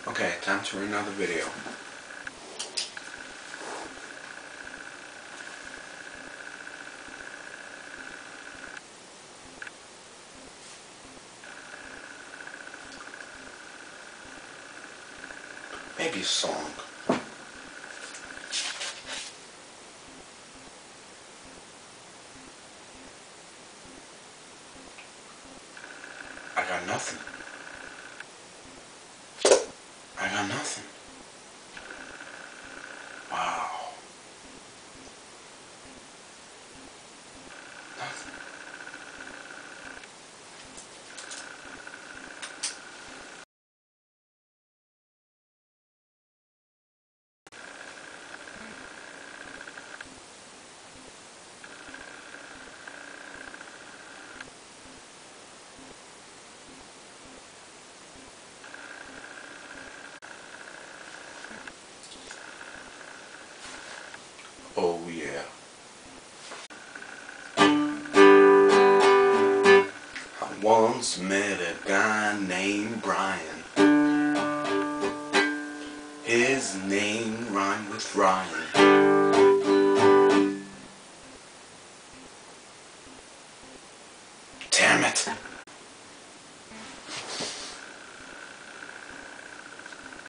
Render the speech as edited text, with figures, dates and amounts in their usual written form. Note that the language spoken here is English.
Okay, time for another video. Maybe a song. I got nothing. I got nothing. Wow. Nothing. Oh yeah. I once met a guy named Brian. His name rhymed with Ryan. Damn it!